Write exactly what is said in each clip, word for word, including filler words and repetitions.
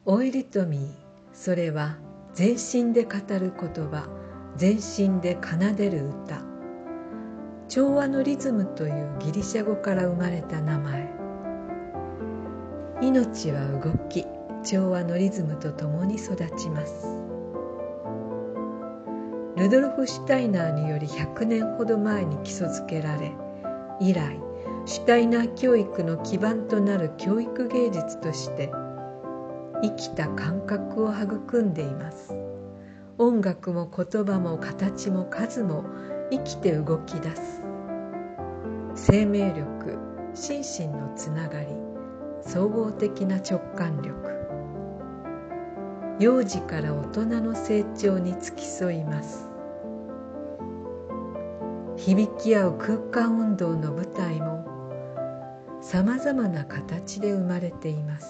オイリトミー、それは全身で語る言葉、全身で奏でる歌。調和のリズムというギリシャ語から生まれた名前。命は動き、調和のリズムとともに育ちます。ルドルフ・シュタイナーによりひゃくねんほど前に基礎づけられ、以来シュタイナー教育の基盤となる教育芸術として生きた感覚を育んでいます。音楽も言葉も形も数も生きて動き出す。生命力、心身のつながり、総合的な直感力。幼児から大人の成長に付き添います。響き合う空間運動の舞台もさまざまな形で生まれています。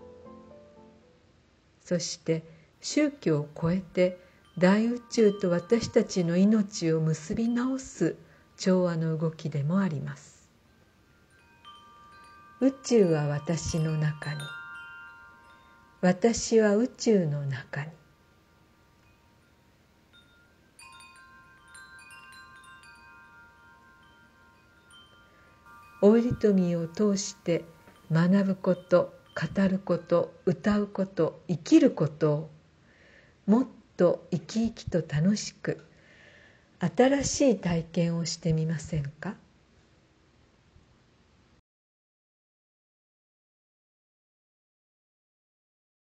そして宗教を超えて大宇宙と私たちの命を結び直す調和の動きでもあります。宇宙は私の中に、私は宇宙の中に。オイリトミーを通して学ぶこと、語ること、歌うこと、生きることをもっと生き生きと楽しく新しい体験をしてみませんか？